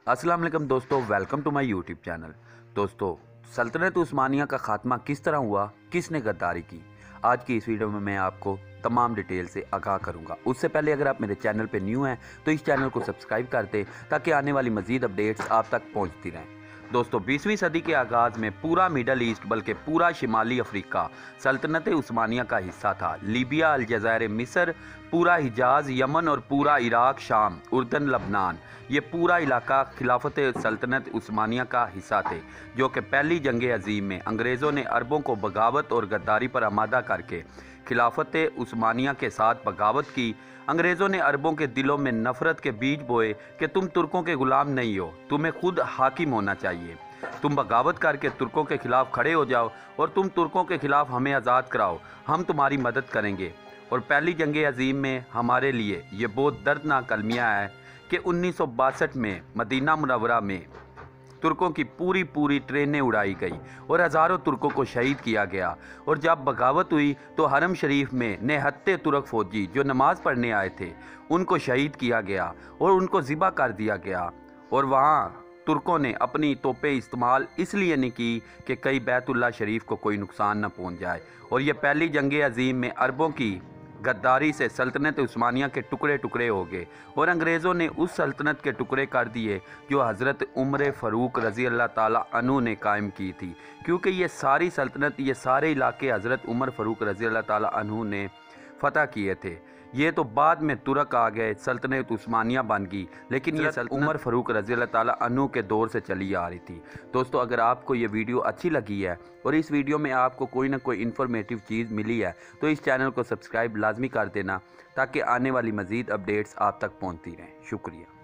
अस्सलाम वालेकुम दोस्तों, welcome to my YouTube channel. दोस्तों, सल्तनत उस्मानिया का खात्मा किस तरह हुआ, किसने गद्दारी की, आज की इस वीडियो में मैं आपको तमाम डिटेल से आगाह करूंगा। उससे पहले अगर आप मेरे चैनल पे न्यू हैं तो इस चैनल को सब्सक्राइब कर दें ताकि आने वाली मज़ीद अपडेट्स आप तक पहुंचती रहें। दोस्तों, 20वीं सदी के आगाज़ में पूरा मिडल ईस्ट बल्कि पूरा शिमाली अफ्रीका सल्तनत उस्मानिया का हिस्सा था। लीबिया, अलजायर, मिस्र, पूरा हिजाज, यमन और पूरा इराक, शाम, उर्दन, लबनान, ये पूरा इलाका खिलाफत सल्तनत उस्मानिया का हिस्सा थे, जो कि पहली जंग अजीम में अंग्रेज़ों ने अरबों को बगावत और गद्दारी पर आमादा करके खिलाफत उस्मानिया के साथ बगावत की। अंग्रेज़ों ने अरबों के दिलों में नफ़रत के बीज बोए कि तुम तुर्कों के ग़ुलाम नहीं हो, तुम्हें खुद हाकिम होना चाहिए। तुम बगावत करके तुर्कों के ख़िलाफ़ खड़े हो जाओ और तुम तुर्कों के ख़िलाफ़ हमें आज़ाद कराओ, हम तुम्हारी मदद करेंगे। और पहली जंग अजीम में हमारे लिए ये बहुत दर्दनाक अलमिया है कि 1962 में मदीना मुनव्वरा में तुर्कों की पूरी ट्रेनें उड़ाई गई और हज़ारों तुर्कों को शहीद किया गया। और जब बगावत हुई तो हरम शरीफ में निहत्ते तुर्क फ़ौजी जो नमाज़ पढ़ने आए थे उनको शहीद किया गया और उनको ज़िबा कर दिया गया। और वहाँ तुर्कों ने अपनी तोपें इस्तेमाल इसलिए नहीं की कि कहीं बैतुल्लाह शरीफ को कोई नुकसान न पहुँच जाए। और ये पहली जंग अजीम में अरबों की गद्दारी से सल्तनत उस्मानिया के टुकड़े टुकड़े हो गए और अंग्रेज़ों ने उस सल्तनत के टुकड़े कर दिए जो हज़रत उमर फ़ारूक रज़ी अल्लाह ताला अन्हु ने कायम की थी। क्योंकि ये सारी सल्तनत, ये सारे इलाके हज़रत उमर फ़ारूक रज़ी अल्लाह ताला अन्हु ने फ़तह किए थे। ये तो बाद में तुर्क आ गए, सल्तनत उस्मानिया बन गई, लेकिन ये उमर फ़ारूक रज़ी अल्लाह ताला अन्हु के दौर से चली आ रही थी। दोस्तों, अगर आपको ये वीडियो अच्छी लगी है और इस वीडियो में आपको कोई ना कोई इन्फॉर्मेटिव चीज़ मिली है तो इस चैनल को सब्सक्राइब लाजमी कर देना ताकि आने वाली मज़ीद अपडेट्स आप तक पहुँचती रहें। शुक्रिया।